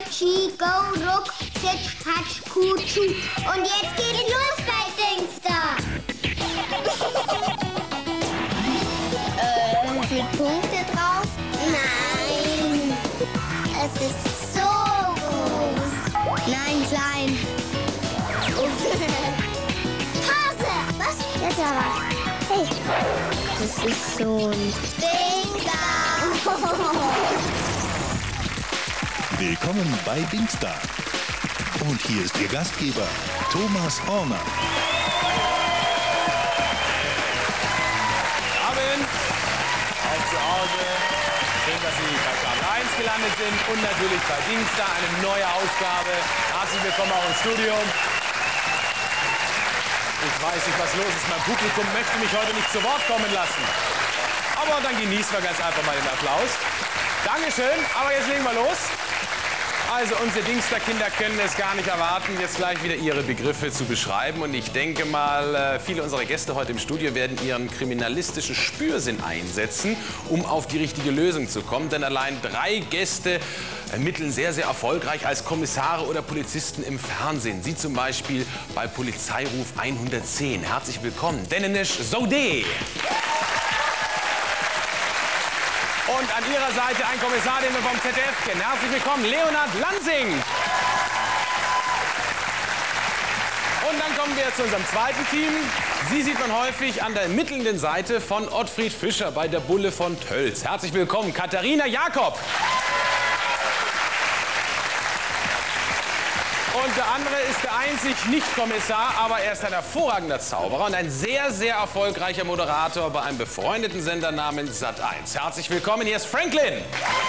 Chi, Go, Ruck, Zitsch, Hatsch, Kutschu. Und jetzt geht's los bei Dingsda. Sind Punkte drauf? Nein. Es ist so groß. Nein, klein. Hase! Was? Jetzt aber. Hey. Das ist so ein Dingsda. Willkommen bei Dingsda. Und hier ist Ihr Gastgeber, Thomas Horner. Abend. Auch zu Hause. Schön, dass Sie bei Kabel 1 gelandet sind und natürlich bei Dingsda, eine neue Ausgabe. Herzlich willkommen auch im Studio. Ich weiß nicht, was los ist. Mein Publikum möchte mich heute nicht zu Wort kommen lassen. Aber dann genießen wir ganz einfach mal den Applaus. Dankeschön, aber jetzt legen wir los. Also unsere Dingsda-Kinder können es gar nicht erwarten, jetzt gleich wieder ihre Begriffe zu beschreiben. Und ich denke mal, viele unserer Gäste heute im Studio werden ihren kriminalistischen Spürsinn einsetzen, um auf die richtige Lösung zu kommen. Denn allein 3 Gäste ermitteln sehr, sehr erfolgreich als Kommissare oder Polizisten im Fernsehen. Sie zum Beispiel bei Polizeiruf 110. Herzlich willkommen, Denenisch Sode. Und an ihrer Seite ein Kommissar, den wir vom ZDF kennen. Herzlich willkommen, Leonhard Lansing. Und dann kommen wir zu unserem zweiten Team. Sie sieht man häufig an der ermittelnden Seite von Ottfried Fischer bei der Bulle von Tölz. Herzlich willkommen, Katharina Jakob. Und der andere ist der einzig Nicht-Kommissar, aber er ist ein hervorragender Zauberer und ein sehr, sehr erfolgreicher Moderator bei einem befreundeten Sender namens Sat.1. Herzlich willkommen, hier ist Franklin.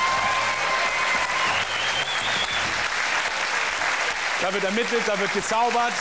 Da wird ermittelt, da wird gezaubert.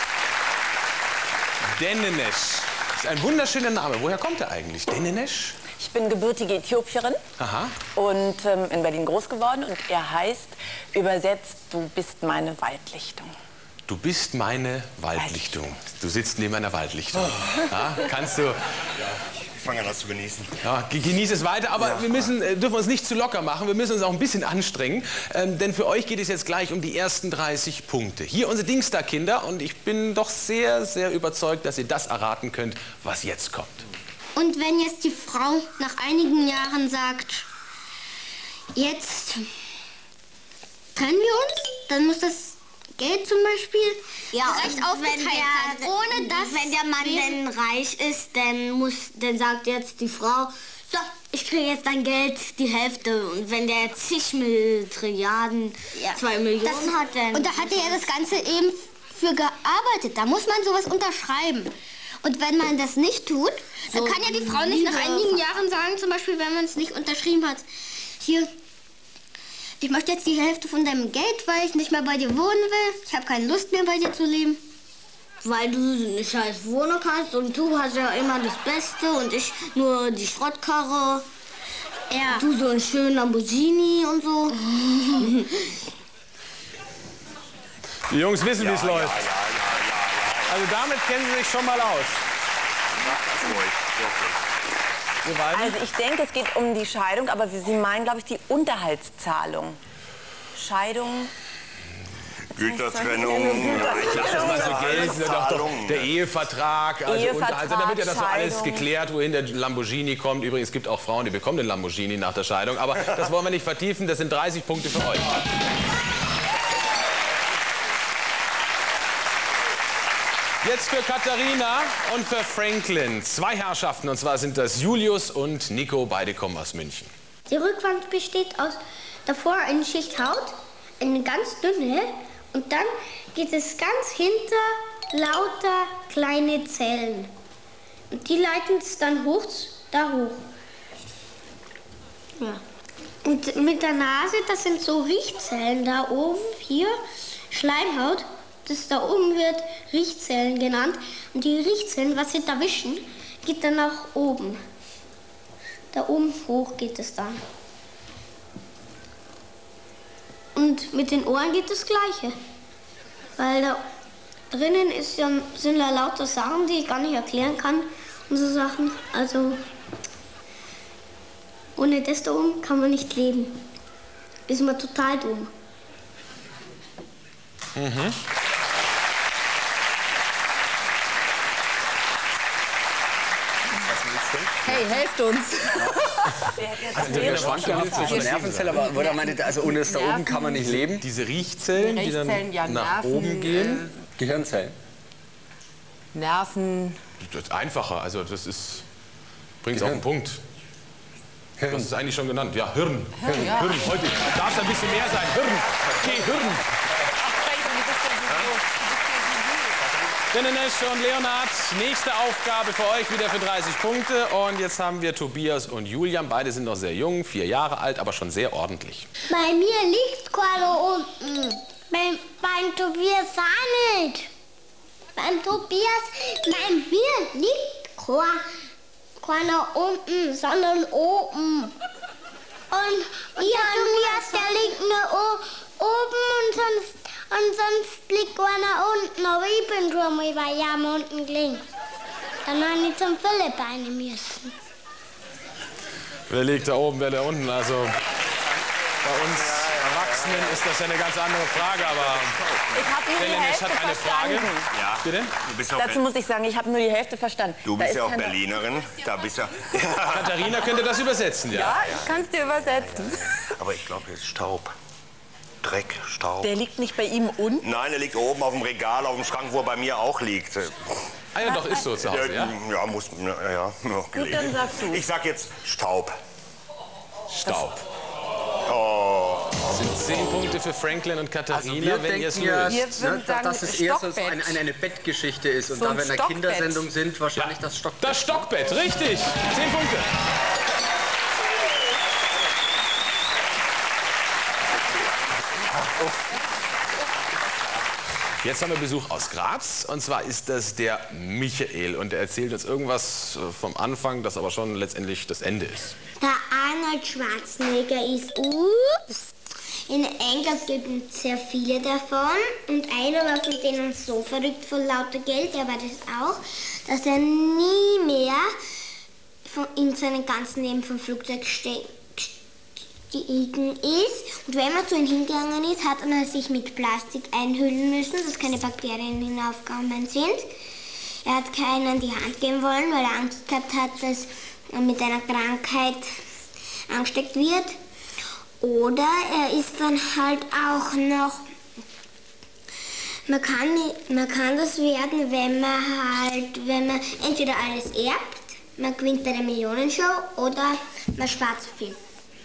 Denenisch. Das ist ein wunderschöner Name. Woher kommt er eigentlich? Denenisch? Ich bin gebürtige Äthiopierin. Aha. Und in Berlin groß geworden. Und er heißt übersetzt, du bist meine Waldlichtung. Du bist meine Waldlichtung. Du sitzt neben einer Waldlichtung. Oh. Ja, kannst du... Ja, ich fange an, das zu genießen. Ja, genieß es weiter, aber ja, wir dürfen uns nicht zu locker machen. Wir müssen uns auch ein bisschen anstrengen. Denn für euch geht es jetzt gleich um die ersten 30 Punkte. Hier unsere Dingsda-Kinder. Und ich bin doch sehr, sehr überzeugt, dass ihr das erraten könnt, was jetzt kommt. Und wenn jetzt die Frau nach einigen Jahren sagt, jetzt trennen wir uns, dann muss das Geld zum Beispiel recht aufgeteilt sein. Ohne dass wenn der Mann dann reich ist, dann sagt jetzt die Frau, so, ich kriege jetzt dein Geld, die Hälfte. Und wenn der zig Trilliarden, 2 Millionen hat, dann... Und da hat er ja das Ganze eben für gearbeitet. Da muss man sowas unterschreiben. Und wenn man das nicht tut, dann kann ja die Frau nicht nach einigen Jahren sagen, zum Beispiel, wenn man es nicht unterschrieben hat, hier, ich möchte jetzt die Hälfte von deinem Geld, weil ich nicht mehr bei dir wohnen will. Ich habe keine Lust mehr, bei dir zu leben. Weil du eine scheiß Wohnung hast und du hast ja immer das Beste und ich nur die Schrottkarre. Ja. Du so einen schönen Lamborghini und so. Die Jungs wissen, wie es läuft. Also damit kennen Sie sich schon mal aus. Also ich denke, es geht um die Scheidung, aber Sie meinen, glaube ich, die Unterhaltszahlung. Scheidung... Gütertrennung, Lass das mal so gelten, doch der Ehevertrag, also da wird ja das so alles geklärt, wohin der Lamborghini kommt. Übrigens, es gibt auch Frauen, die bekommen den Lamborghini nach der Scheidung, aber das wollen wir nicht vertiefen, das sind 30 Punkte für euch. Jetzt für Katharina und für Franklin 2 Herrschaften, und zwar sind das Julius und Nico, beide kommen aus München. Die Rückwand besteht aus davor eine Schicht Haut, eine ganz dünne, und dann geht es ganz hinter lauter kleine Zellen. Und die leiten es dann da hoch. Ja. Und mit der Nase, das sind so Riechzellen da oben, hier, Schleimhaut. Das da oben wird Riechzellen genannt. Und die Riechzellen, was sie da wischen, geht dann nach oben. Da oben hoch geht es dann. Und mit den Ohren geht das Gleiche. Weil da drinnen sind ja lauter Sachen, die ich gar nicht erklären kann. Und so Sachen. Also ohne das da oben kann man nicht leben. Ist man total dumm. Mhm. Hey, helft uns. Der Schwank zwischen Nervenzellen, aber wo er meinte, also ohne das da oben kann man nicht leben. Diese Riechzellen, die dann ja, nach Nerven, oben gehen. Gehirnzellen. Nerven. Das ist einfacher, also das ist... Bringt es auf den Punkt. Hirn. Das ist eigentlich schon genannt. Ja, Hirn. Hirn, ja. Hirn. Heute darf es ein bisschen mehr sein. Hirn. Gehirn. Dennis und Leonhard, nächste Aufgabe für euch wieder für 30 Punkte. Und jetzt haben wir Tobias und Julian. Beide sind noch sehr jung, 4 Jahre alt, aber schon sehr ordentlich. Bei mir liegt Koala unten. Beim Tobias auch nicht. Bei mir liegt Koala unten, sondern oben. Und Tobias, der liegt nur oben und sonst liegt Koala unten. Aber ich bin schon mal bei Jam unten gelegen. Dann habe ich zum Philipp eine müssen. Wer liegt da oben, wer da unten? Also bei uns Erwachsenen ist das ja eine ganz andere Frage, aber Ich habe nur die Dennis Hälfte hat eine Frage. verstanden. Ja. Bitte? Du bist auch Dazu muss ich sagen, ich habe nur die Hälfte verstanden. Du Da bist ist ja auch keine- Berlinerin. Da bist ja. Katharina könnte das übersetzen, ja. Ja, kannst du übersetzen. Aber ich glaube, es ist Staub. Dreck, Staub. Der liegt nicht bei ihm unten. Nein, er liegt oben auf dem Regal, auf dem Schrank, wo er bei mir auch liegt. Ah ja, doch, ist so zu Hause, ja? Ja, muss. Ja. Gut, dann sagst du. Ich sag jetzt Staub. Staub. Oh. Das sind 10 Punkte für Franklin und Katharina, Also wir wenn ihr es denken ja, löst. Wir würden sagen, dass es eher so Stockbett. eine Bettgeschichte ist. Und So da ein wir in einer Stockbett. Kindersendung sind, wahrscheinlich das Stockbett. Das Stockbett, richtig. 10 Punkte. Jetzt haben wir Besuch aus Graz, und zwar ist das der Michael, und er erzählt uns irgendwas vom Anfang, das aber schon letztendlich das Ende ist. Der Arnold Schwarzenegger ist in England gibt es sehr viele davon und einer war von denen so verrückt von lauter Geld, der war das auch, dass er nie mehr in seinem ganzen Leben vom Flugzeug gestiegen ist. Und wenn man zu ihm hingegangen ist, hat er sich mit Plastik einhüllen müssen, dass keine Bakterien hinaufgekommen sind. Er hat keinen die Hand geben wollen, weil er Angst gehabt hat, dass er mit einer Krankheit angesteckt wird. Oder er ist dann halt auch noch, man kann das werden, wenn man entweder alles erbt, man gewinnt bei der Millionenshow oder man spart zu viel.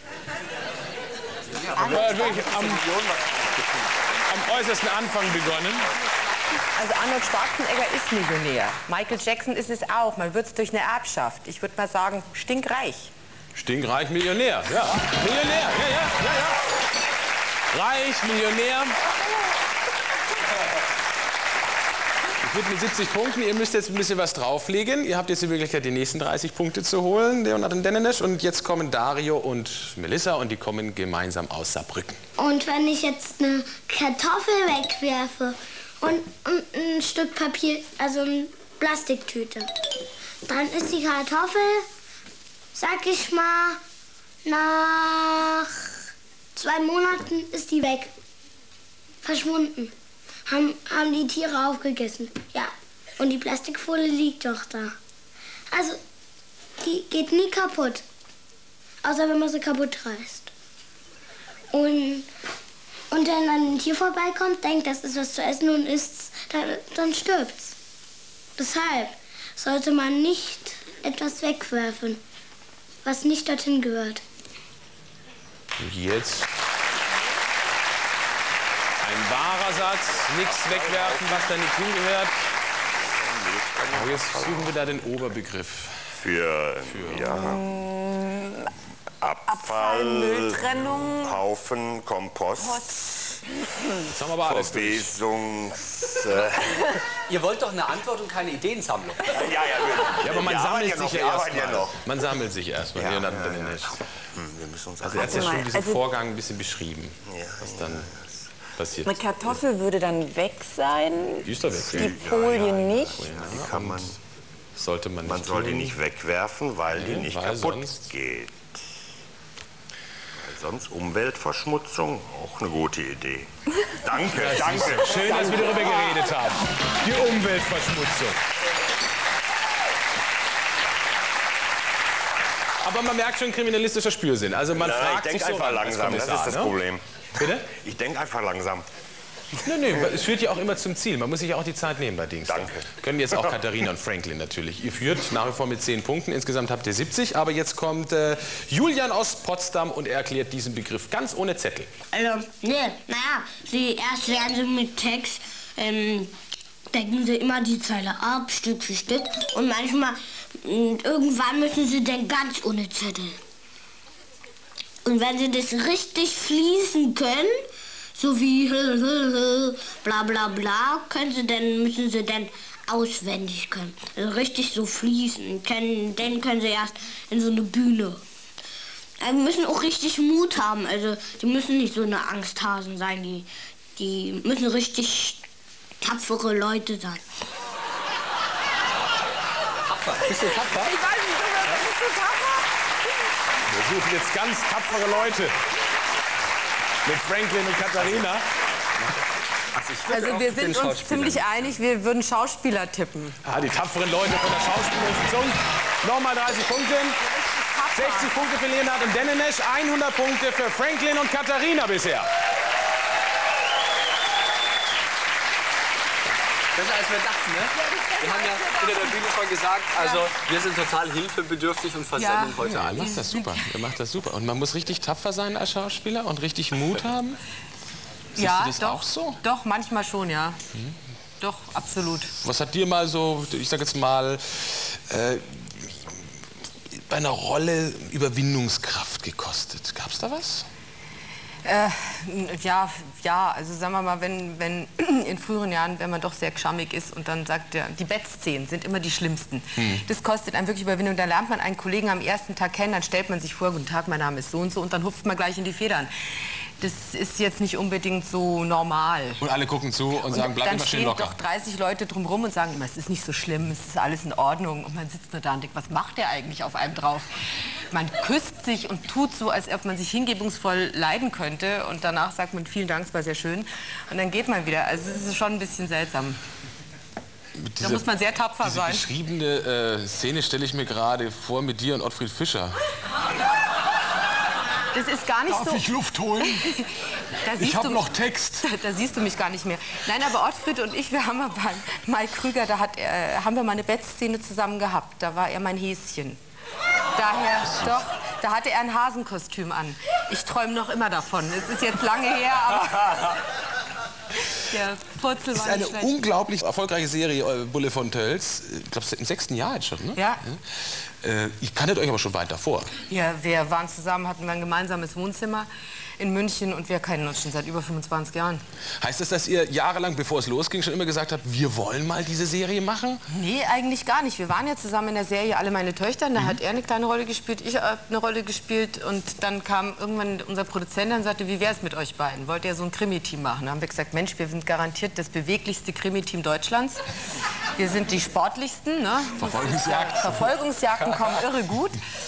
Wirklich am äußersten Anfang begonnen. Also Arnold Schwarzenegger ist Millionär. Michael Jackson ist es auch. Man wird es durch eine Erbschaft. Ich würde mal sagen, stinkreich. Stinkreich, Millionär. Ja, Millionär. Ja. Reich, Millionär. Ich würde mit 70 Punkten, ihr müsst jetzt ein bisschen was drauflegen. Ihr habt jetzt die Möglichkeit, die nächsten 30 Punkte zu holen, Leonhard und Dennis. Und jetzt kommen Dario und Melissa, und die kommen gemeinsam aus Saarbrücken. Und wenn ich jetzt eine Kartoffel wegwerfe und ein Stück Papier, also eine Plastiktüte, dann ist die Kartoffel, sag ich mal, nach 2 Monaten ist die weg. Verschwunden. Haben die Tiere aufgegessen. Ja. Und die Plastikfolie liegt doch da. Also, die geht nie kaputt. Außer wenn man sie kaputt reißt. Und wenn dann ein Tier vorbeikommt, denkt, das ist was zu essen und isst's, dann stirbt's. Deshalb sollte man nicht etwas wegwerfen, was nicht dorthin gehört. Und jetzt ein wahrer Satz, nichts wegwerfen, was da nicht hingehört. Aber jetzt suchen wir da den Oberbegriff. Für Abfall, Mülltrennung, Haufen, Kompost, Jetzt haben wir aber alles durch. Verwesungs... Ihr wollt doch eine Antwort und keine Ideensammlung. Ja, aber man sammelt sich ja erst erstmal. noch. Man sammelt sich erstmal. Ja, Leonhard ja, und Dennis. Wir müssen uns Also er hat ja schon diesen Also- Vorgang ein bisschen beschrieben, was dann passiert. eine Kartoffel würde dann weg sein, Die ist doch die weg. Folie nicht. Die kann man Sollte man nicht Man soll die tun. nicht wegwerfen, weil die nicht weil kaputt sonst- geht. Weil sonst Umweltverschmutzung, auch eine gute Idee. Danke, danke. Schön, dass wir darüber geredet haben. Die Umweltverschmutzung. Aber man merkt schon kriminalistischer Spürsinn. Also man fragt ich sich denke so einfach langsam, das ist das Problem. Bitte? Ich denke einfach langsam. Nee, es führt ja auch immer zum Ziel. Man muss sich ja auch die Zeit nehmen bei Dings. Danke. Können jetzt auch Katharina und Franklin natürlich. Ihr führt nach wie vor mit 10 Punkten. Insgesamt habt ihr 70. Aber jetzt kommt Julian aus Potsdam und er erklärt diesen Begriff ganz ohne Zettel. Also, erst lernen sie mit Text, decken sie immer die Zeile ab, Stück für Stück. Und manchmal, irgendwann müssen sie dann ganz ohne Zettel. Und wenn sie das richtig fließen können, so wie bla bla bla, müssen sie dann auswendig können. Also richtig so fließen. Dann können sie erst in so eine Bühne. Die müssen auch richtig Mut haben. Also die müssen nicht so eine Angsthasen sein. Die müssen richtig tapfere Leute sein. Bist du tapfer? Ich weiß nicht, bist du tapfer? Wir suchen jetzt ganz tapfere Leute. Mit Franklin und Katharina. Also wir sind uns ziemlich einig, wir würden Schauspieler tippen. Ah, die tapferen Leute von der schauspielerischen Zunge. Nochmal 30 Punkte. 60 Punkte für Leonhard und Dennenesch, 100 Punkte für Franklin und Katharina bisher. Besser als wir dachten, ne? Wir haben ja hinter der Bühne schon gesagt, also wir sind total hilfebedürftig und versemmeln heute Ja, alles. ihr macht das super. Ihr macht das super. Und man muss richtig tapfer sein als Schauspieler und richtig Mut haben. Siehst du das auch so? Doch, manchmal schon, ja. Doch, absolut. Was hat dir mal so, ich sag jetzt mal, bei einer Rolle Überwindungskraft gekostet? Gab's da was? Ja, also sagen wir mal, wenn in früheren Jahren, wenn man doch sehr geschammig ist und dann sagt, die Bettszenen sind immer die schlimmsten. Das kostet einem wirklich Überwindung. Da lernt man einen Kollegen am ersten Tag kennen, dann stellt man sich vor, guten Tag, mein Name ist so und so, und dann hupft man gleich in die Federn. Das ist jetzt nicht unbedingt so normal. Und alle gucken zu und sagen, bleib immer schön locker. Dann stehen doch 30 Leute drumherum und sagen immer, es ist nicht so schlimm, es ist alles in Ordnung. Und man sitzt nur da und denkt, was macht der eigentlich auf einem drauf? Man küsst sich und tut so, als ob man sich hingebungsvoll leiden könnte. Und danach sagt man, vielen Dank, es war sehr schön. Und dann geht man wieder. Also es ist schon ein bisschen seltsam. Da muss man sehr tapfer sein. Diese beschriebene Szene stelle ich mir gerade vor mit dir und Ottfried Fischer. Das ist gar nicht so. Darf ich Luft holen? Ich habe noch Text. Da siehst du mich gar nicht mehr. Nein, aber Ottfried und ich, wir haben mal beim Mike Krüger, haben wir mal eine Bettszene zusammen gehabt. Da war er mein Häschen. Daher, doch, da hatte er ein Hasenkostüm an. Ich träume noch immer davon. Es ist jetzt lange her, aber der Purzel war nicht schlecht. Das ist eine unglaublich erfolgreiche Serie, Bulle von Tölz. Ich glaube, im 6. Jahr jetzt schon, ne? Ja. Ich kanntet euch aber schon weit davor. Ja, wir waren zusammen, hatten ein gemeinsames Wohnzimmer in München und wir kennen uns schon seit über 25 Jahren. Heißt das, dass ihr jahrelang, bevor es losging, schon immer gesagt habt, wir wollen mal diese Serie machen? Nee, eigentlich gar nicht. Wir waren ja zusammen in der Serie Alle meine Töchter. Da hat er eine kleine Rolle gespielt, ich habe eine Rolle gespielt. Und dann kam irgendwann unser Produzent und sagte, wie wäre es mit euch beiden? Wollt ihr so ein Krimi-Team machen? Da haben wir gesagt, Mensch, wir sind garantiert das beweglichste Krimi-Team Deutschlands. Wir sind die sportlichsten. Ne? Verfolgungsjagden kommen irre gut.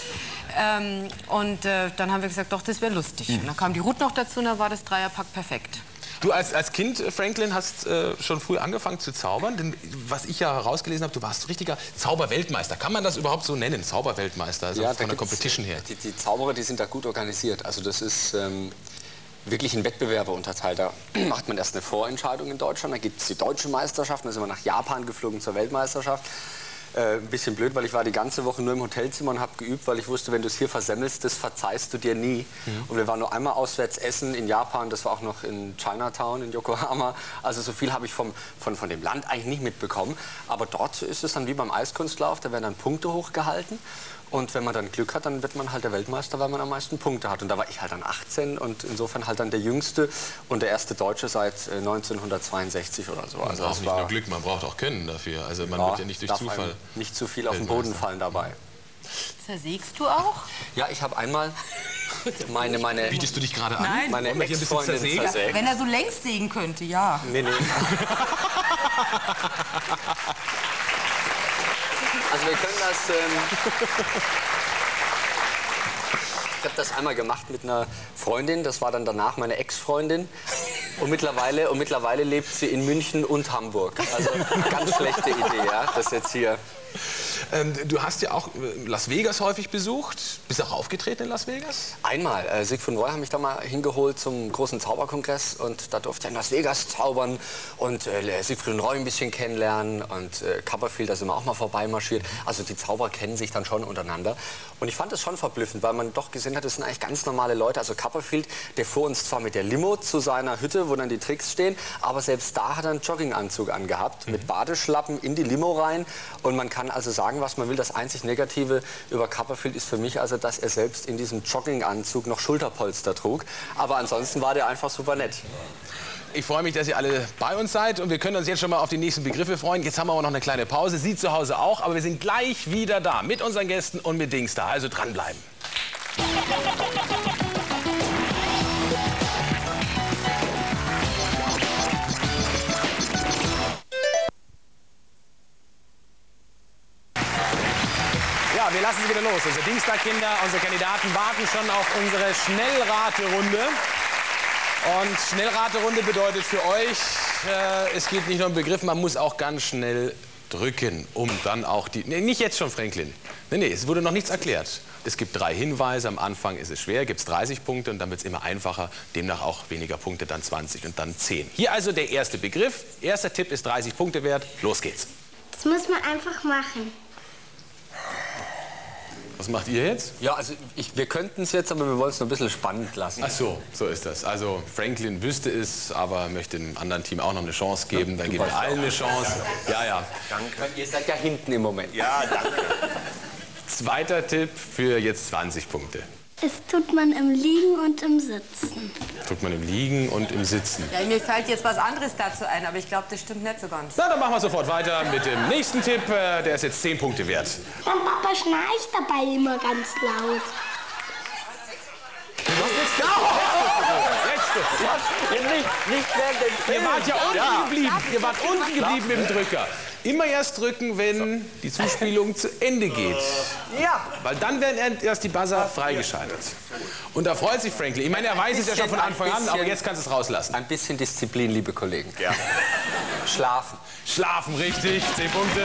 Dann haben wir gesagt, doch, das wäre lustig. Und dann kam die Ruth noch dazu und dann war das Dreierpack perfekt. Du als Kind, Franklin, hast schon früh angefangen zu zaubern. Denn was ich ja herausgelesen habe, du warst richtiger Zauberweltmeister. Kann man das überhaupt so nennen, Zauberweltmeister, also ja, von der Competition her? Die Zauberer, die sind da gut organisiert. Also das ist wirklich in Wettbewerbe unterteilt. Da macht man erst eine Vorentscheidung in Deutschland, dann gibt es die deutsche Meisterschaft, dann sind wir nach Japan geflogen zur Weltmeisterschaft. Ein bisschen blöd, weil ich war die ganze Woche nur im Hotelzimmer und habe geübt, weil ich wusste, wenn du es hier versemmelst, das verzeihst du dir nie. Und wir waren nur einmal auswärts essen in Japan, das war auch noch in Chinatown, in Yokohama. Also so viel habe ich von dem Land eigentlich nicht mitbekommen. Aber dort ist es dann wie beim Eiskunstlauf, da werden dann Punkte hochgehalten. Und wenn man dann Glück hat, dann wird man halt der Weltmeister, weil man am meisten Punkte hat. Und da war ich halt dann 18 und insofern halt dann der Jüngste und der erste Deutsche seit 1962 oder so. Also das war nicht nur Glück, man braucht auch Können dafür. Also man wird ja nicht durch Zufall nicht zu viel auf den Boden fallen dabei. Zersägst du auch? Ja, ich habe einmal meine... Bietest du dich gerade an? Nein. Meine Ex-Freundin zersägt. Wenn er so längs sägen könnte, ja. Nee. Also wir können das... habe das einmal gemacht mit einer Freundin, das war dann danach meine Ex-Freundin. Und mittlerweile lebt sie in München und Hamburg. Also ganz schlechte Idee, ja, das jetzt hier. Du hast ja auch Las Vegas häufig besucht. Bist du auch aufgetreten in Las Vegas? Einmal. Siegfried und Roy haben mich da mal hingeholt zum großen Zauberkongress. Und da durfte ich in Las Vegas zaubern und Siegfried und Roy ein bisschen kennenlernen. Und Copperfield, da sind wir auch mal vorbeimarschiert. Also die Zauberer kennen sich dann schon untereinander. Und ich fand es schon verblüffend, weil man doch gesehen hat, das sind eigentlich ganz normale Leute. Also Copperfield, der fuhr uns zwar mit der Limo zu seiner Hütte, wo dann die Tricks stehen, aber selbst da hat er einen Jogginganzug angehabt, mit Badeschlappen in die Limo rein. Und man kann also sagen, was man will. Das einzig Negative über Copperfield ist für mich also, dass er selbst in diesem Jogginganzug noch Schulterpolster trug. Aber ansonsten war der einfach super nett. Ich freue mich, dass ihr alle bei uns seid und wir können uns jetzt schon mal auf die nächsten Begriffe freuen. Jetzt haben wir aber noch eine kleine Pause, Sie zu Hause auch, aber wir sind gleich wieder da mit unseren Gästen und mit Dingsda. Also dranbleiben. Ja, wir lassen Sie wieder los. Unsere Dingsda-Kinder, unsere Kandidaten warten schon auf unsere Schnellraterunde. Und Schnellraterunde bedeutet für euch, es geht nicht nur um Begriffe, man muss auch ganz schnell drücken, um dann auch die... Nee, nicht jetzt schon, Franklin. Nee, es wurde noch nichts erklärt. Es gibt 3 Hinweise, am Anfang ist es schwer, gibt es 30 Punkte und dann wird es immer einfacher, demnach auch weniger Punkte, dann 20 und dann 10. Hier also der erste Begriff, erster Tipp ist 30 Punkte wert, los geht's. Das muss man einfach machen. Was macht ihr jetzt? Ja, also wir könnten es jetzt, aber wir wollen es noch ein bisschen spannend lassen. Ach so, so ist das. Also Franklin wüsste es, aber möchte dem anderen Team auch noch eine Chance geben. Dann geben wir allen eine Chance. Ja. Danke. Ihr seid ja hinten im Moment. Ja, danke. Zweiter Tipp für jetzt 20 Punkte. Das tut man im Liegen und im Sitzen. Tut man im Liegen und im Sitzen. Ja, mir fällt jetzt was anderes dazu ein, aber ich glaube, das stimmt nicht so ganz. Na, dann machen wir sofort weiter mit dem nächsten Tipp. Der ist jetzt 10 Punkte wert. Mein Papa schnarcht dabei immer ganz laut. Ihr wart ja unten geblieben. Ihr wart unten geblieben mit dem Drücker. Immer erst drücken, wenn die Zuspielung zu Ende geht. Ja. Weil dann werden erst die Buzzer freigeschaltet. Und da freut sich Franklin. Ich meine, er weiß es ja schon von Anfang an, aber jetzt kannst du es rauslassen. Ein bisschen Disziplin, liebe Kollegen. Ja. Schlafen. Schlafen, richtig. 10 Punkte.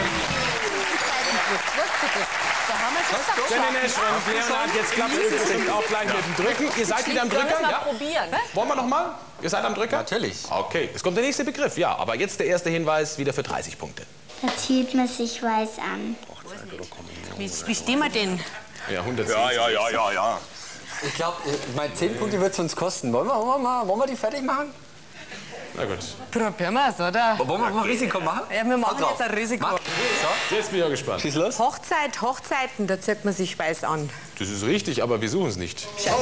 Da haben wir schon Nenesch und Leonhard, jetzt klappt es bestimmt auch gleich mit dem Drücken. Ihr seid wieder am Drücker? Ja. Probieren. Wollen wir noch mal? Ihr seid am Drücker? Natürlich. Okay, es kommt der nächste Begriff, ja. Aber jetzt der erste Hinweis wieder für 30 Punkte. Da zieht man sich weiß an. Wie stehen wir denn? Ja, 110. Ja. Ich glaube, meine 10 Punkte wird es uns kosten. Wollen wir die fertig machen? Na gut. Probieren wir es, oder? Wollen wir mal Risiko machen? Ja, wir machen jetzt ein Risiko. Jetzt bin ich auch gespannt. Schieß los. Hochzeiten, da zieht man sich weiß an. Das ist richtig, aber wir suchen es nicht. Also,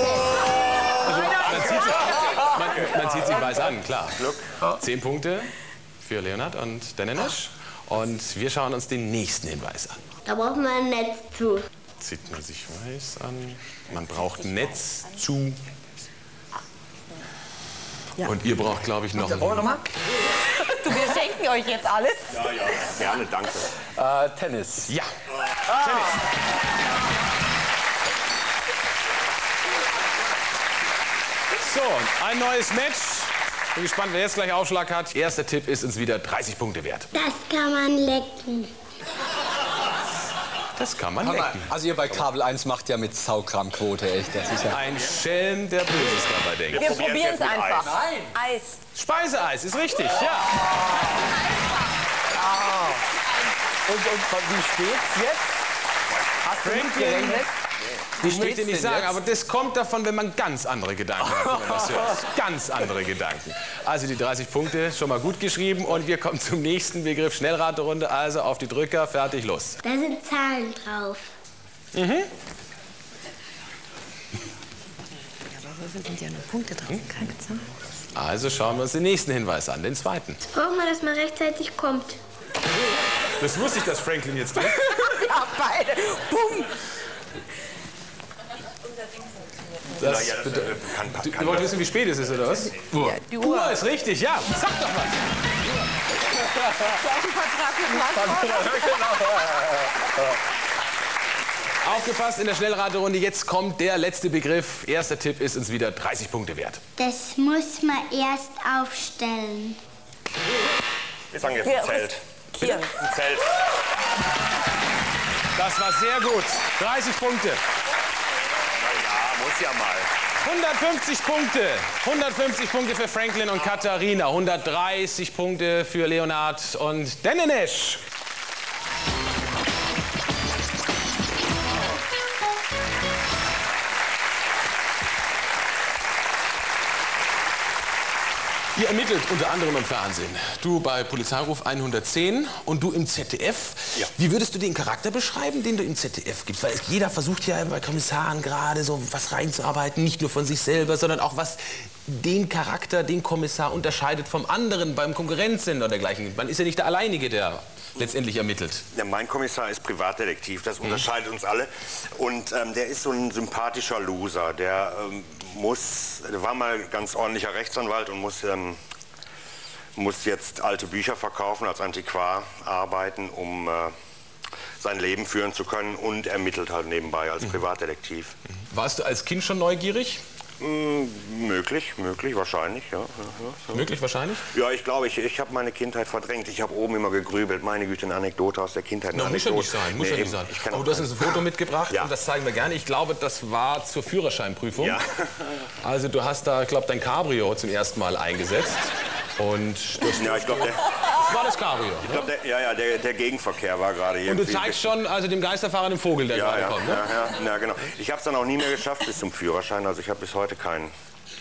man zieht sich weiß an, klar. 10 Punkte für Leonhard und Nenesch. Und wir schauen uns den nächsten Hinweis an. Da braucht man ein Netz zu. Zieht man sich weiß an. Man braucht Netz zu. Ja. Und ihr braucht, glaube ich, noch... Wollen wir nochmal? Du, wir schenken euch jetzt alles. Ja, gerne, danke. Tennis. Ja, Tennis. So, ein neues Match. Bin gespannt, wer jetzt gleich Aufschlag hat. Erster Tipp ist uns wieder 30 Punkte wert. Das kann man lecken. Das kann man lecken. Also ihr bei Kabel 1 macht ja mit Saugrammquote, echt. Das ist ja Ein Schelm, der Böses dabei denkt. Wir probieren es einfach. Nein. Eis. Speiseeis ist richtig, ja. Und wie steht's jetzt? Hast du nicht gerechnet? Ich möchte nicht sagen, aber das kommt davon, wenn man ganz andere Gedanken hat, wenn man das hört. Ganz andere Gedanken. Also die 30 Punkte schon mal gut geschrieben und wir kommen zum nächsten Begriff, Schnellraterunde. Also auf die Drücker, fertig, los. Da sind Zahlen drauf. Ja, aber so sind ja nur Punkte drauf, keine Zahlen. Also schauen wir uns den nächsten Hinweis an, den zweiten. Brauchen wir, dass man rechtzeitig kommt. Das wusste ich, dass Franklin jetzt drin. Ja, beide. Bumm. Das, du wolltest wissen, wie spät es ist, oder was? Ja, die Uhr. Ist richtig, ja. Sag doch was. Aufgepasst in der Schnellraterunde. Jetzt kommt der letzte Begriff. Erster Tipp ist uns wieder 30 Punkte wert. Das muss man erst aufstellen. Wir sagen jetzt ein Zelt. Hier. Ein Zelt. Das war sehr gut. 30 Punkte. Ja, muss ja mal. 150 Punkte. 150 Punkte für Franklin und Katharina. 130 Punkte für Leonhard und Dennis. Ihr ermittelt unter anderem im Fernsehen. Du bei Polizeiruf 110 und du im ZDF. Ja. Wie würdest du den Charakter beschreiben, den du im ZDF gibst? Weil jeder versucht ja bei Kommissaren gerade so was reinzuarbeiten, nicht nur von sich selber, sondern auch was den Charakter, den Kommissar unterscheidet vom anderen beim Konkurrenzsender oder dergleichen. Man ist ja nicht der Alleinige, der letztendlich ermittelt. Ja, mein Kommissar ist Privatdetektiv, das unterscheidet uns alle. Und der ist so ein sympathischer Loser. Der war mal ganz ordentlicher Rechtsanwalt und muss jetzt alte Bücher verkaufen, als Antiquar arbeiten, um sein Leben führen zu können und ermittelt halt nebenbei als Privatdetektiv. Warst du als Kind schon neugierig? Möglich, wahrscheinlich, ja. Möglich, wahrscheinlich? Ja, ich glaube, ich habe meine Kindheit verdrängt. Ich habe oben immer gegrübelt. Meine Güte, eine Anekdote aus der Kindheit. Muss ja nicht sein, muss ja nicht sein. Aber du hast uns ein Foto mitgebracht und das zeigen wir gerne. Ich glaube, das war zur Führerscheinprüfung. Ja. Also du hast da, ich glaube, dein Cabrio zum ersten Mal eingesetzt. Und ja, ich glaube, das war das Cabrio. Ich glaube, der Gegenverkehr war gerade irgendwie. Und du zeigst schon also dem Geisterfahrer den Vogel, der gerade kommt, ne? Ja, genau. Ich habe es dann auch nie mehr geschafft bis zum Führerschein. Also ich habe bis heute keinen.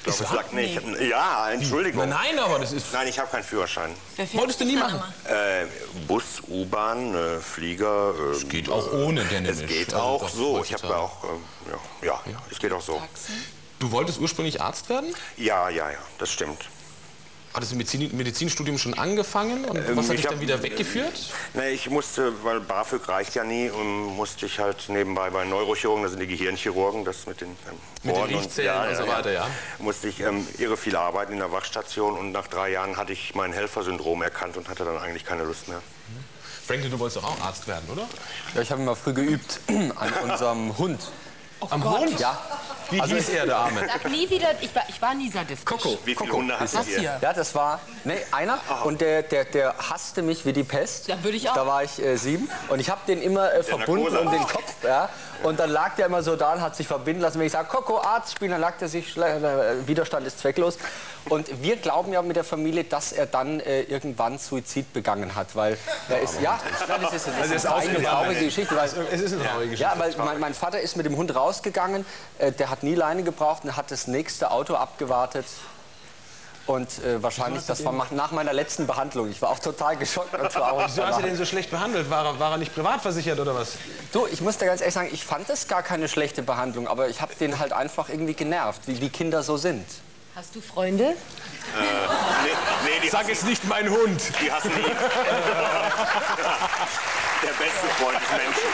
Ja, Entschuldigung. Nein, aber das ist... Nein, ich habe keinen Führerschein. Wolltest du nie machen? Bus, U-Bahn, Flieger. Es geht auch ohne, Dennis. Es geht auch so. Ich habe auch... ja, es geht auch so. Du wolltest ursprünglich Arzt werden? Ja, das stimmt. Hattest du mit Medizinstudium schon angefangen und was hat dich dann wieder weggeführt? Nee, ich musste, weil BAföG reicht ja nie, und musste ich halt nebenbei bei Neurochirurgen, das sind die Gehirnchirurgen, das mit den Riechzellen und so weiter, ja. Musste ich irre viel arbeiten in der Wachstation und nach 3 Jahren hatte ich mein Helfersyndrom erkannt und hatte dann eigentlich keine Lust mehr. Franklin, du wolltest doch auch Arzt werden, oder? Ja, ich habe immer früh geübt an unserem Hund. Am Hund? Ja. Wie hieß er, der Arme? Sag nie wieder, ich war nie sadistisch. Coco. Wie viele Hunde hast du hier? Ja, das war, einer. Und der hasste mich wie die Pest. Ja, würde ich auch. Da war ich 7. Und ich habe den immer verbunden um den Kopf. Ja. Und dann lag der immer so da und hat sich verbinden lassen. Wenn ich sage, Coco, Arzt spielen, dann lag der sich, Widerstand ist zwecklos. Und wir glauben ja mit der Familie, dass er dann irgendwann Suizid begangen hat. Weil er ist, das ist eine traurige Geschichte. Weil, es ist eine traurige Geschichte. Ja, weil mein Vater ist mit dem Hund rausgegangen. Der hat nie Leine gebraucht und hat das nächste Auto abgewartet. Und wahrscheinlich, das war nach meiner letzten Behandlung. Ich war auch total geschockt und traurig. Wieso hast du den so schlecht behandelt? War er nicht privat versichert oder was? Du, ich muss dir ganz ehrlich sagen, ich fand das gar keine schlechte Behandlung, aber ich habe den halt einfach irgendwie genervt, wie Kinder so sind. Hast du Freunde? Nee, Sag es nicht, mein Hund. Die hassen ihn. Der beste Freund des Menschen.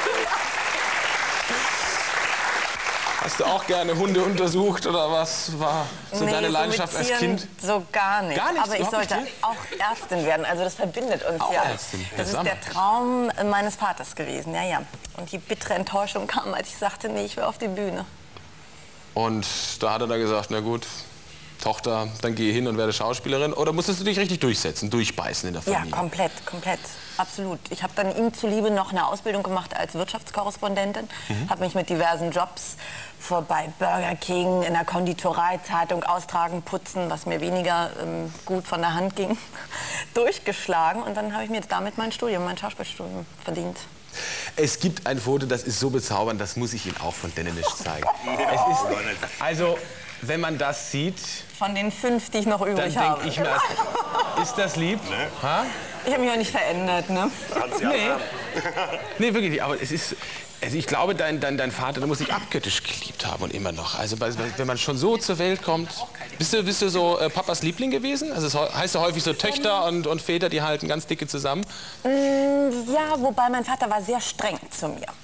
Hast du auch gerne Hunde untersucht oder was war so deine Leidenschaft als Kind? So gar nicht. Gar nichts, aber ich sollte auch Ärztin werden. Also das verbindet uns auch ja. Ärztin. Das ist der Traum meines Vaters gewesen. Ja. Und die bittere Enttäuschung kam, als ich sagte, nee, ich will auf die Bühne. Und da hat er dann gesagt, na gut, Tochter, dann gehe hin und werde Schauspielerin. Oder musstest du dich richtig durchsetzen, durchbeißen in der Familie? Ja, komplett, absolut. Ich habe dann ihm zuliebe noch eine Ausbildung gemacht als Wirtschaftskorrespondentin. Habe mich mit diversen Jobs bei Burger King, in der Konditorei, Zeitung austragen, putzen, was mir weniger gut von der Hand ging, durchgeschlagen. Und dann habe ich mir damit mein Schauspielstudium verdient. Es gibt ein Foto, das ist so bezaubernd, das muss ich Ihnen auch von Dennis nicht zeigen. Also, wenn man das sieht... Von den 5, die ich noch übrig habe. Dann denke ich mir, ist das lieb? Ne? Ha? Ich habe mich auch nicht verändert, ne? Nee, wirklich nicht. Aber es ist... Also ich glaube, dein Vater, der muss dich abgöttisch geliebt haben und immer noch. Also wenn man schon so zur Welt kommt... Bist du so Papas Liebling gewesen? Also es heißt ja häufig so Töchter und Väter, die halten ganz dicke zusammen. Ja, wobei mein Vater war sehr streng zu mir.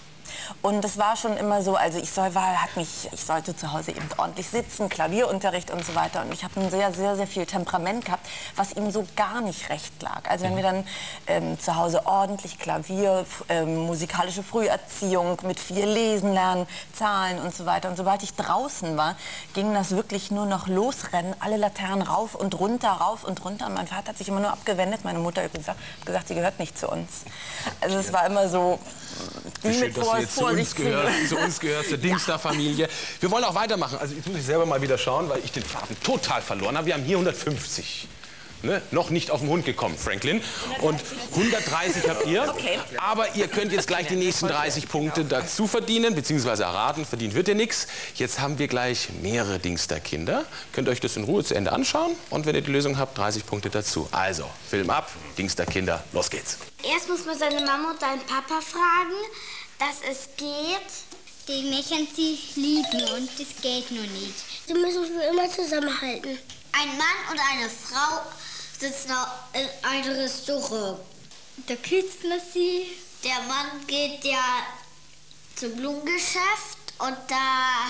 Und das war schon immer so, also ich sollte zu Hause eben ordentlich sitzen, Klavierunterricht und so weiter. Und ich habe ein sehr, sehr, sehr viel Temperament gehabt, was ihm so gar nicht recht lag. Also wenn wir dann zu Hause ordentlich Klavier, musikalische Früherziehung mit viel Lesen lernen, Zahlen und so weiter. Und sobald ich draußen war, ging das wirklich nur noch losrennen, alle Laternen rauf und runter, rauf und runter. Und mein Vater hat sich immer nur abgewendet. Meine Mutter hat gesagt, sie gehört nicht zu uns. Also es war immer so, die Schön, mit dass du jetzt zu uns gehörst, zur Dingsda-Familie. Wir wollen auch weitermachen. Also jetzt muss ich selber mal wieder schauen, weil ich den Faden total verloren habe. Wir haben hier 150. Ne? Noch nicht auf den Hund gekommen, Franklin. Und 130 habt ihr. Okay. Aber ihr könnt jetzt gleich die nächsten 30 Punkte dazu verdienen, beziehungsweise erraten. Verdient wird ihr nichts. Jetzt haben wir gleich mehrere Dingster-Kinder. Könnt euch das in Ruhe zu Ende anschauen. Und wenn ihr die Lösung habt, 30 Punkte dazu. Also, Film ab, Dingster-Kinder, los geht's. Erst muss man seine Mama und seinen Papa fragen, dass es geht. Die Mädchen sich lieben und das geht nur nicht. Sie müssen für immer zusammenhalten. Ein Mann und eine Frau sitzen in einem Restaurant. Da küsst man sie. Der Mann geht ja zum Blumengeschäft und da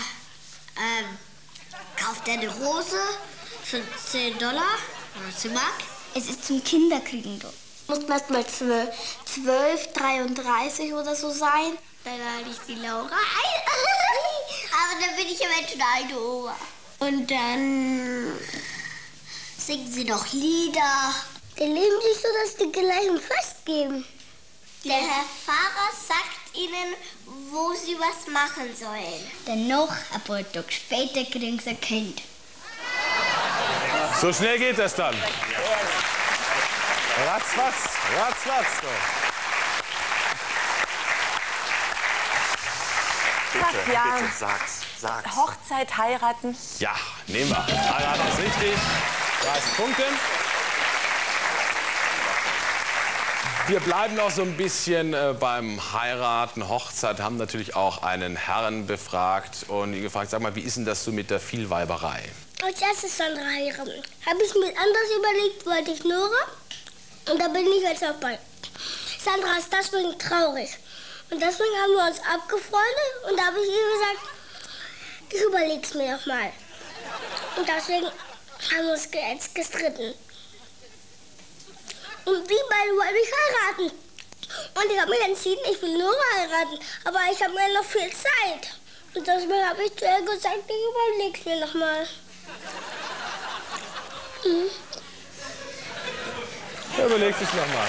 kauft er eine Rose für $10 oder 10 Mark. Es ist zum Kinderkriegen dort. Muss man erst mal 12, 33 oder so sein. Da lade ich die Laura ein. Aber dann bin ich im Moment schon eine Oma. Und dann singen sie noch Lieder. Die lieben sich so, dass die gleich ein Fest geben. Der Herr Pfarrer sagt ihnen, wo sie was machen sollen. Dann noch ein paar Tage später kriegen sie ein Kind. So schnell geht das dann. Ratzfatz, ratzfatz. Ach ja. Bitte, sag's. Hochzeit, heiraten. Ja, nehmen wir. Heiraten ist richtig. 30 Punkte. Wir bleiben noch so ein bisschen beim Heiraten, Hochzeit, haben natürlich auch einen Herrn befragt und ihn gefragt, sag mal, wie ist denn das so mit der Vielweiberei? Als erstes Sandra heiraten. Habe ich mir anders überlegt, wollte ich Nora. Und da bin ich jetzt auch bei. Sandra ist deswegen traurig. Und deswegen haben wir uns abgefreundet und da habe ich ihr gesagt, ich überleg's mir noch mal. Und deswegen haben wir uns jetzt gestritten. Und die beiden wollten mich heiraten. Und ich habe mich entschieden, ich will nur heiraten. Aber ich habe mir noch viel Zeit. Und deswegen habe ich zu ihr gesagt, ich überleg's mir noch mal. Überlegst es nochmal.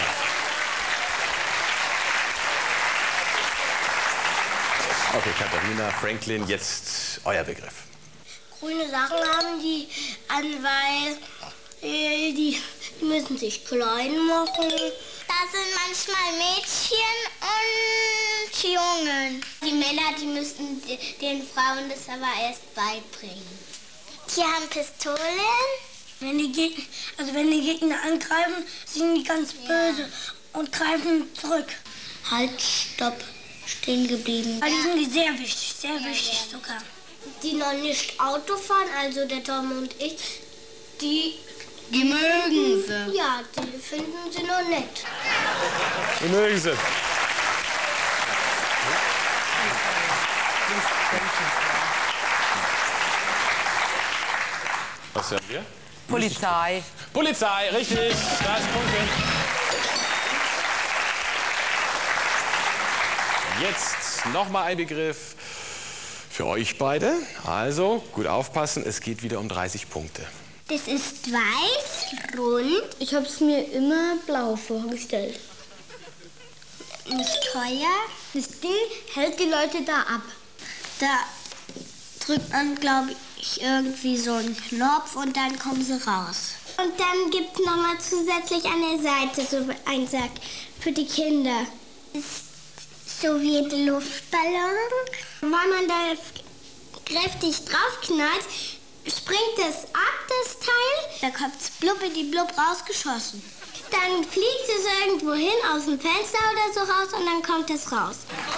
Okay, Katharina, Franklin, jetzt euer Begriff. Grüne Sachen haben die an, weil die müssen sich klein machen. Da sind manchmal Mädchen und Jungen. Die Männer, die müssen den Frauen das aber erst beibringen. Die haben Pistolen. Wenn die Gegner angreifen, sind die ganz böse und greifen zurück. Halt, stopp, stehen geblieben. Die sind sehr wichtig sogar. Die noch nicht Auto fahren, also der Tom und ich, die mögen sie. Ja, die finden sie noch nett. Die mögen sie. Was haben wir? Polizei. Polizei, richtig. 30 Punkte. Jetzt nochmal ein Begriff für euch beide. Also, gut aufpassen, es geht wieder um 30 Punkte. Das ist weiß, rund. Ich habe es mir immer blau vorgestellt. Nicht teuer. Das Ding hält die Leute da ab. Da drückt man, glaube ich, irgendwie so einen Knopf und dann kommen sie raus. Und dann gibt es nochmal zusätzlich an der Seite so einen Sack für die Kinder. Das ist so wie ein Luftballon. Wenn man da kräftig draufknallt, springt es ab, das Teil. Da kommt es blub in die Blub rausgeschossen. Dann fliegt es irgendwo hin, aus dem Fenster oder so raus und dann kommt es raus.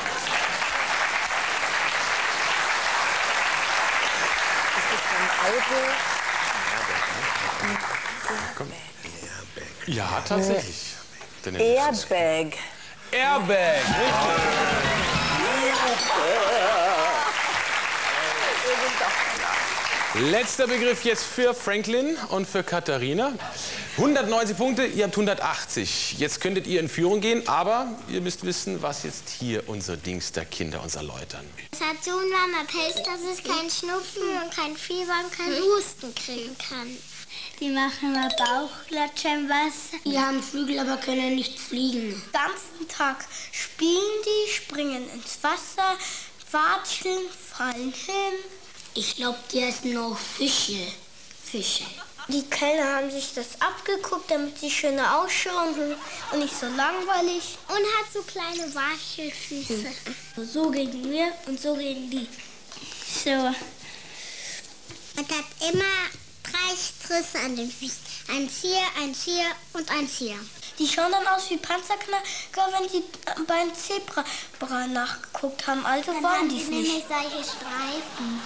Ja, tatsächlich. Airbag. Airbag, richtig. Letzter Begriff jetzt für Franklin und für Katharina. 190 Punkte, ihr habt 180. Jetzt könntet ihr in Führung gehen, aber ihr müsst wissen, was jetzt hier unsere Dingster-Kinder uns erläutern. Es hat so ein warmer Pelz, dass es keinen Schnupfen und kein Fieber und keinen Husten kriegen kann. Die machen immer Bauchklatscher im Wasser. Die haben Flügel, aber können nicht fliegen. Den ganzen Tag spielen die, springen ins Wasser, watscheln, fallen hin. Ich glaube, die essen auch Fische. Die Kellner haben sich das abgeguckt, damit sie schöner ausschauen und nicht so langweilig. Und hat so kleine Waschelfüße. So gegen wir und so gegen die. So. Und hat immer 3 Strisse an den Füßen. Eins hier und eins hier. Die schauen dann aus wie Panzerknacker, wenn sie beim Zebra nachgeguckt haben. Also dann waren die es nicht. Nämlich solche Streifen.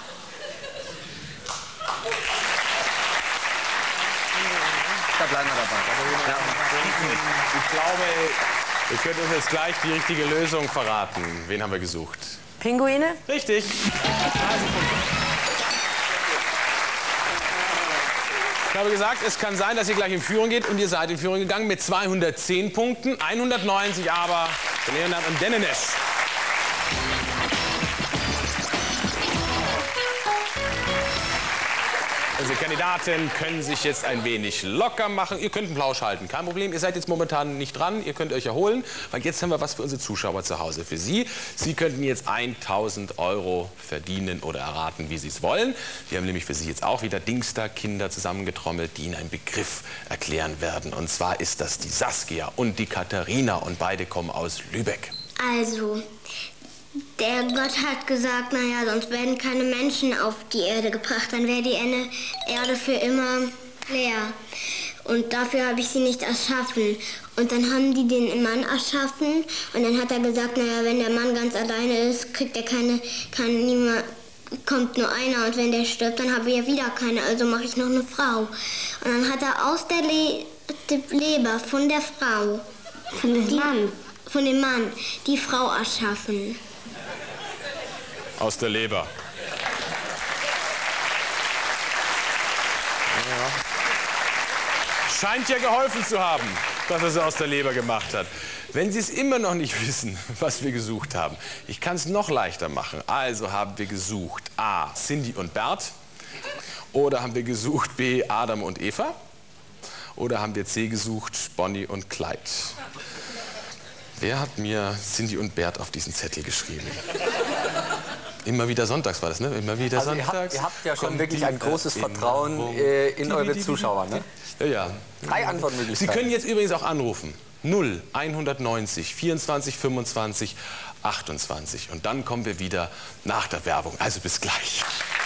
Da bleiben wir dabei. Ich glaube, ihr könnt uns jetzt gleich die richtige Lösung verraten. Wen haben wir gesucht? Pinguine? Richtig. Ich habe gesagt, es kann sein, dass ihr gleich in Führung geht und ihr seid in Führung gegangen mit 210 Punkten, 190 aber für Leonard und Dennis. Unsere Kandidaten können sich jetzt ein wenig locker machen. Ihr könnt einen Plausch halten, kein Problem. Ihr seid jetzt momentan nicht dran, ihr könnt euch erholen, weil jetzt haben wir was für unsere Zuschauer zu Hause. Für Sie, Sie könnten jetzt 1.000 € verdienen oder erraten, wie Sie es wollen. Wir haben nämlich für Sie jetzt auch wieder Dingster-Kinder zusammengetrommelt, die Ihnen einen Begriff erklären werden. Und zwar ist das die Saskia und die Katharina und beide kommen aus Lübeck. Also, der Gott hat gesagt, naja, sonst werden keine Menschen auf die Erde gebracht, dann wäre die Erde für immer leer. Und dafür habe ich sie nicht erschaffen. Und dann haben die den Mann erschaffen und dann hat er gesagt, naja, wenn der Mann ganz alleine ist, kriegt er kommt nur einer und wenn der stirbt, dann habe ich ja wieder keine, also mache ich noch eine Frau. Und dann hat er aus der Leber von der Frau, von dem Mann, die Frau erschaffen. Aus der Leber. Ja. Scheint ja geholfen zu haben, dass er sie aus der Leber gemacht hat. Wenn Sie es immer noch nicht wissen, was wir gesucht haben, ich kann es noch leichter machen. Also haben wir gesucht A. Cindy und Bert. Oder haben wir gesucht B. Adam und Eva. Oder haben wir C. gesucht Bonnie und Clyde. Wer hat mir Cindy und Bert auf diesen Zettel geschrieben? Immer wieder sonntags war das, ne? Immer wieder also sonntags. Ihr habt ja schon wirklich ein großes Vertrauen in eure Zuschauer, ne? Ja. 3 Antwortmöglichkeiten. Sie können jetzt übrigens auch anrufen. 0 190 24 25 28. Und dann kommen wir wieder nach der Werbung. Also bis gleich.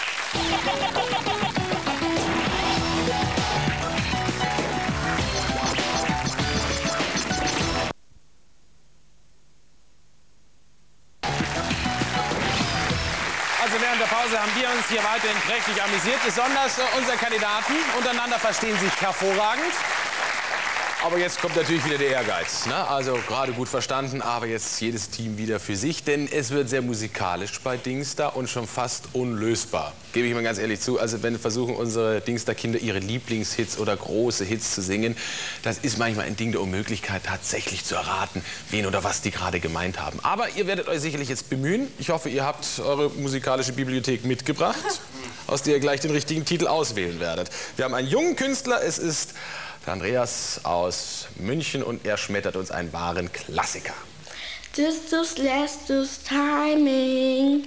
Also während der Pause haben wir uns hier weiterhin prächtig amüsiert. Besonders unsere Kandidaten untereinander verstehen sich hervorragend. Aber jetzt kommt natürlich wieder der Ehrgeiz. Ne? Also gerade gut verstanden, aber jetzt jedes Team wieder für sich. Denn es wird sehr musikalisch bei Dingster und schon fast unlösbar. Gebe ich mal ganz ehrlich zu. Also wenn versuchen unsere Dingster-Kinder ihre Lieblingshits oder große Hits zu singen, das ist manchmal ein Ding der Unmöglichkeit, tatsächlich zu erraten, wen oder was die gerade gemeint haben. Aber ihr werdet euch sicherlich jetzt bemühen. Ich hoffe, ihr habt eure musikalische Bibliothek mitgebracht, aus der ihr gleich den richtigen Titel auswählen werdet. Wir haben einen jungen Künstler. Es ist der Andreas aus München und er schmettert uns einen wahren Klassiker. Distus, lestus, timing.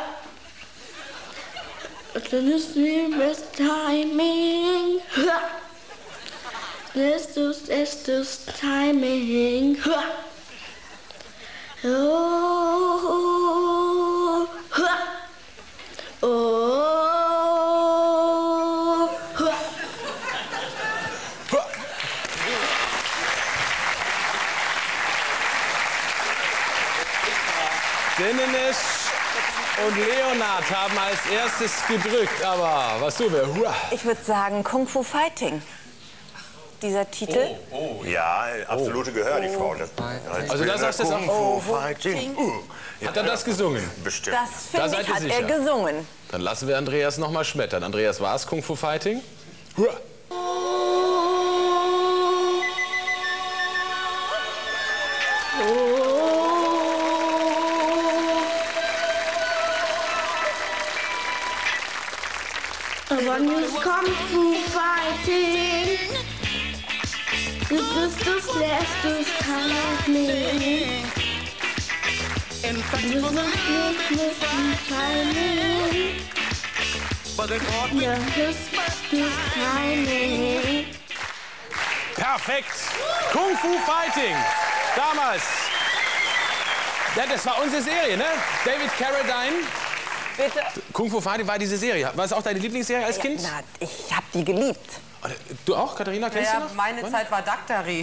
Distus, timing. Distus, estus, timing. Oh, oh. Dennis und Leonard haben als erstes gedrückt, aber was tun wir? Ich würde sagen Kung Fu Fighting. Dieser Titel. Ja, absolute Gehör, die Frau. Also das sagst du jetzt auch. Kung Fu Fighting. Hat er das gesungen? Bestimmt. Das, Da seid finde ich, ihr hat er sicher? gesungen. Dann lassen wir Andreas noch mal schmettern. Andreas, war es Kung Fu Fighting? Hua. When you come to fighting, you just left to stand me. You just timing. Perfekt! Kung Fu Fighting! Damals. Ja, das war unsere Serie, ne? David Carradine. Bitte? Kung Fu Fighting war diese Serie. War es auch deine Lieblingsserie als Kind? Na, ich habe die geliebt. Du auch, Katharina? Kennst du noch? Meine Zeit war Daktari.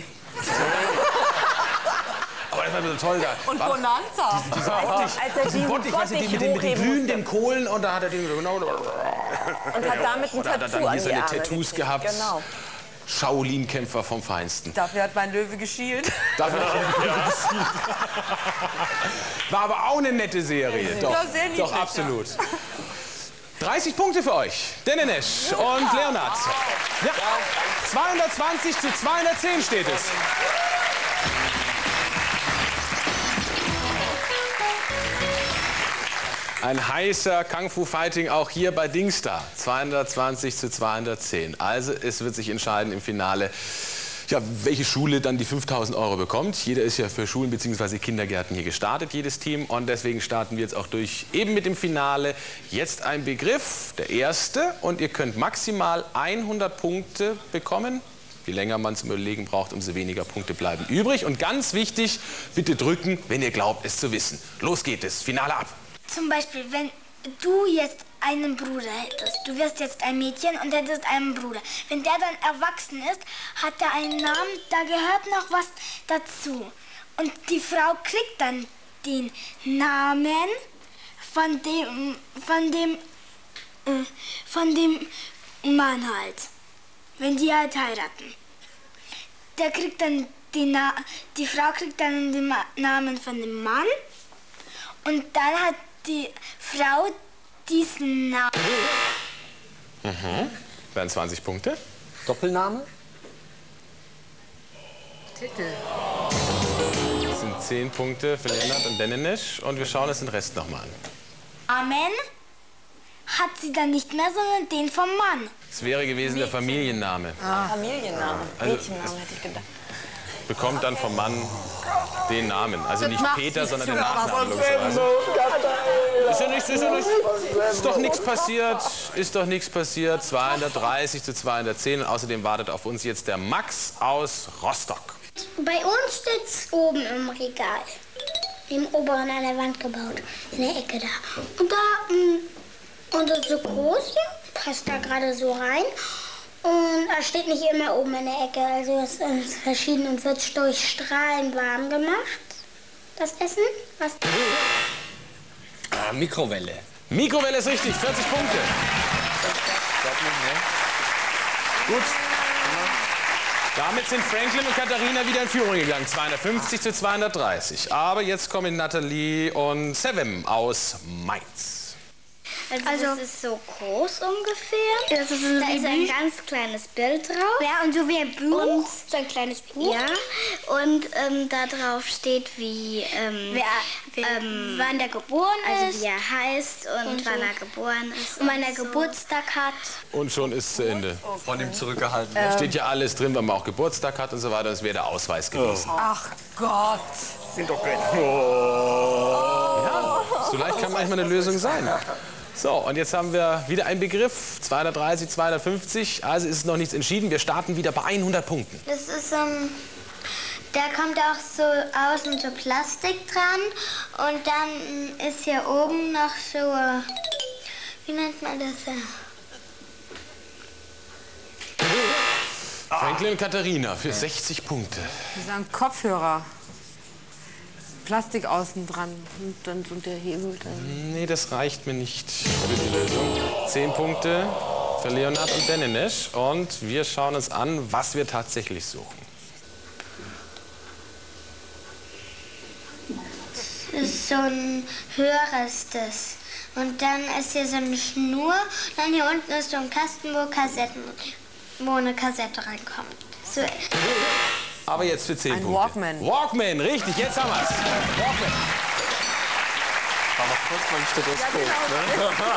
Aber das war so toll da. Und Bonanza. Als er diesen Bottich, weißt du, die mit den hochheben glühenden musste. Kohlen und da hat er den genau. Und hat damit ein Oder hat er Tattoo dann an hier die seine Arme Tattoos gekriegt. gehabt? Genau. Shaolin-Kämpfer vom Feinsten. Dafür hat mein Löwe geschielt. Dafür war aber auch eine nette Serie. Doch, Ja, sehr niedlich, doch absolut. 30 Punkte für euch. Denenesh und Leonhard. Ja. 220 zu 210 steht es. Ein heißer Kung Fu Fighting auch hier bei Dingsda. 220 zu 210. Also es wird sich entscheiden im Finale, ja, welche Schule dann die 5.000 € bekommt. Jeder ist ja für Schulen bzw. Kindergärten hier gestartet, jedes Team. Und deswegen starten wir jetzt auch durch, eben mit dem Finale. Jetzt ein Begriff, der erste. Und ihr könnt maximal 100 Punkte bekommen. Je länger man zum Überlegen braucht, umso weniger Punkte bleiben übrig. Und ganz wichtig, bitte drücken, wenn ihr glaubt, es zu wissen. Los geht es, Finale ab. Zum Beispiel, wenn du jetzt einen Bruder hättest, du wirst jetzt ein Mädchen und hättest einen Bruder. Wenn der dann erwachsen ist, hat er einen Namen, da gehört noch was dazu. Und die Frau kriegt dann den Namen von dem Mann halt. Wenn die halt heiraten. Der kriegt dann die Frau kriegt dann den Namen von dem Mann und dann hat die Frau diesen Namen. Wären 20 Punkte. Doppelname? Titel. Das sind 10 Punkte für Leonhard und Denenesh. Und wir schauen uns den Rest nochmal an. Amen hat sie dann nicht mehr, sondern den vom Mann. Es wäre gewesen der Familienname. Familienname. Also, Mädchenname hätte ich gedacht. Bekommt dann vom Mann den Namen. Also nicht Peter, sondern den Nachnamen. Ist ja nichts, ist doch nichts passiert. Ist doch nichts passiert. 230 zu 210. Und außerdem wartet auf uns jetzt der Max aus Rostock. Bei uns steht's oben im Regal. Im oberen an der Wand gebaut. In der Ecke da. Und und das ist so groß hier. Passt da gerade so rein. Und er steht nicht immer oben in der Ecke. Also es ist verschieden und wird durch Strahlen warm gemacht. Das Essen. Was? Mikrowelle. Mikrowelle ist richtig. 40 Punkte. Gut. Damit sind Franklin und Katharina wieder in Führung gegangen. 250 zu 230. Aber jetzt kommen Nathalie und Sevem aus Mainz. Also das ist so groß ungefähr. Das ist so da ist ein ganz kleines Bild drauf. Ja, und so wie ein Buch. Und so ein kleines Buch. Ja, und da drauf steht, wie wann der geboren ist. Also wie er heißt und wann er geboren ist. Und wann er Geburtstag hat. Und schon ist es zu Ende. Von ihm zurückgehalten. Da steht ja alles drin, wann man auch Geburtstag hat und so weiter. Das wäre der Ausweis gewesen. Ach Gott. Sind doch keine. Ja, so leicht kann manchmal eine Lösung sein. So, und jetzt haben wir wieder einen Begriff, 230, 250, also ist es noch nichts entschieden. Wir starten wieder bei 100 Punkten. Das ist da kommt auch so außen so Plastik dran und dann ist hier oben noch so, wie nennt man das? Franklin und Katharina für 60 Punkte. Wir sagen Kopfhörer. Plastik außen dran und dann so der Hebel. Nee, das reicht mir nicht für die Lösung. 10 Punkte für Leonhard und Denenesh. Und wir schauen uns an, was wir tatsächlich suchen. ist so ein höheres das. Und dann ist hier so eine Schnur. Dann hier unten ist so ein Kasten, wo eine Kassette reinkommt. So. Aber jetzt für 10 Ein Punkte. Walkman. Walkman, richtig, jetzt haben wir's. Walkman. War noch kurz mein Stethoskop, ne?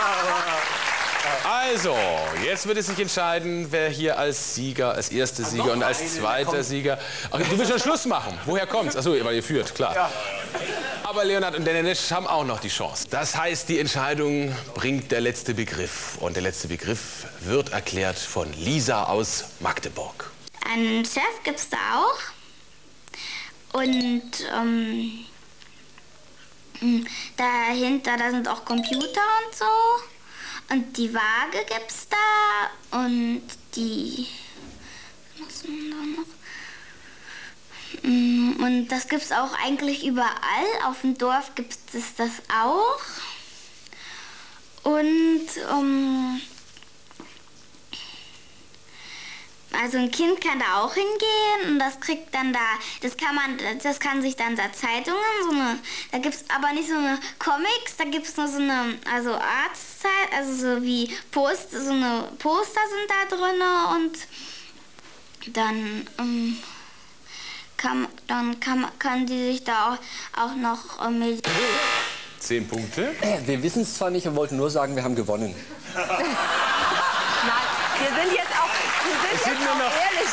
Also, jetzt wird es sich entscheiden, wer hier als Sieger, als erster Sieger und als zweiter Sieger... Ach, du willst schon Schluss machen. Woher kommt's? Achso, weil ihr führt, klar. Ja. Aber Leonhard und Dennis haben auch noch die Chance. Das heißt, die Entscheidung bringt der letzte Begriff. Und der letzte Begriff wird erklärt von Lisa aus Magdeburg. Einen Chef gibt's da auch. Und dahinter, da sind auch Computer und so. Und die Waage gibt's da. Und die... Was ist denn da noch? Und das gibt's auch eigentlich überall. Auf dem Dorf gibt es das auch. Und also ein Kind kann da auch hingehen und das kriegt dann da, das kann sich dann da Zeitungen, da gibt es aber nicht so eine Comics, da gibt es nur so eine, also Arztzeit, also so wie Poster, so eine Poster sind da drin und dann kann die sich da auch noch 10 Punkte. Wir wissen es zwar nicht und wollten nur sagen, wir haben gewonnen. Nein, wir sind jetzt auch, ehrlich.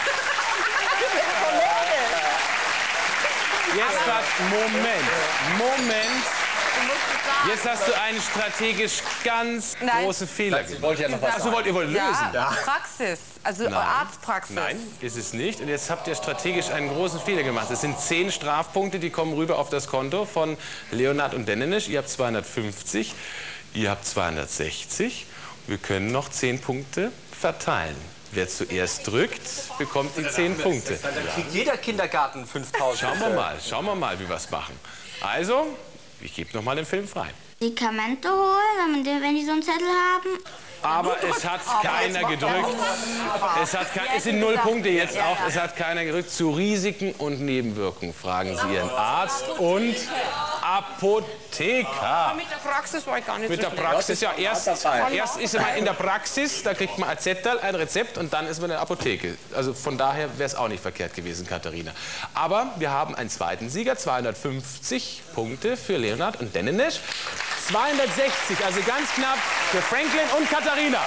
Jetzt hat, Moment. Jetzt hast du einen strategisch ganz großen Fehler gemacht. Wollt ihr noch was Achso, ihr wollt lösen? Ja, Praxis, also Arztpraxis. Nein, ist es nicht. Und jetzt habt ihr strategisch einen großen Fehler gemacht. Es sind 10 Strafpunkte, die kommen rüber auf das Konto von Leonhard und Dennis. Ihr habt 250, ihr habt 260. Wir können noch 10 Punkte verteilen. Wer zuerst drückt, bekommt die 10 Punkte. Dann kriegt jeder Kindergarten 5.000. Schauen wir mal, wie wir es machen. Also, ich gebe noch mal den Film frei. Medikamente holen, wenn die so einen Zettel haben. Aber es hat keiner gedrückt. Es sind 0 Punkte jetzt auch. Es hat keiner gedrückt. Zu Risiken und Nebenwirkungen fragen Sie Ihren Arzt und Apotheker. Mit der Praxis war ich gar nicht Mit der Praxis, ja. Erst ist man in der Praxis, da kriegt man ein Zettel, ein Rezept und dann ist man in der Apotheke. Also von daher wäre es auch nicht verkehrt gewesen, Katharina. Aber wir haben einen zweiten Sieger, 250 Punkte für Leonhard und Dennis. 260, also ganz knapp für Franklin und Katharina.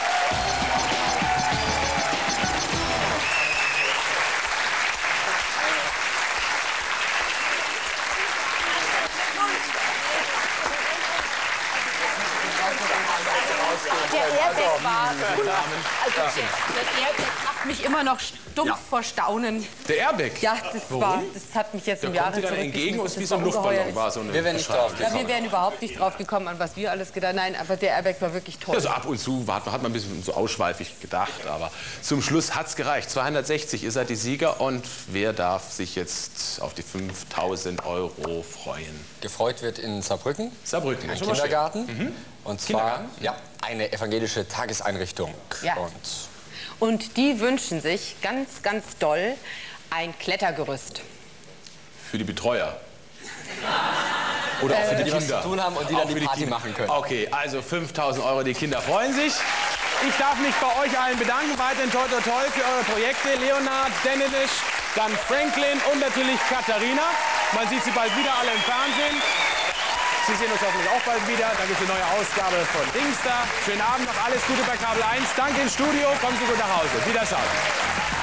Der Airbag war... Also, das Airbag macht mich immer noch stumpf vor Staunen. Der Airbag? Ja, das hat mich jetzt im Jahre zurückgeschmissen. Entgegen uns wie so ein Luftballon. War so eine wir wären nicht drauf gekommen. Ja, wir wären überhaupt nicht drauf gekommen, an was wir alles gedacht haben. Nein, aber der Airbag war wirklich toll. Also ab und zu hat man ein bisschen so ausschweifig gedacht, aber zum Schluss hat es gereicht. 260, ihr seid die Sieger und wer darf sich jetzt auf die 5.000 € freuen? Gefreut wird in Saarbrücken. Saarbrücken, ein Kindergarten. Und zwar eine evangelische Tageseinrichtung. Ja. Und die wünschen sich ganz, ganz doll ein Klettergerüst. Für die Betreuer? Oder auch für die Kinder? Die was zu tun haben und die dann die Party machen können. Okay, also 5.000 €, die Kinder freuen sich. Ich darf mich bei euch allen bedanken. Weiterhin toi toi toi für eure Projekte. Leonhard, Dennis, dann Franklin und natürlich Katharina. Man sieht sie bald wieder alle im Fernsehen. Sie sehen uns hoffentlich auch bald wieder. Dann gibt es eine neue Ausgabe von Dingsda. Schönen Abend noch, alles Gute bei Kabel 1. Danke ins Studio, kommen Sie gut nach Hause. Wiederschauen.